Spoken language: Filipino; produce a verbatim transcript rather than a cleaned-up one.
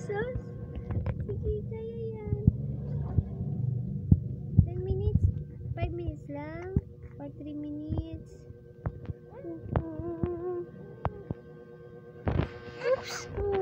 Sus? Sige, kaya yan. ten minutes? five minutes lang? Or three minutes? Oops!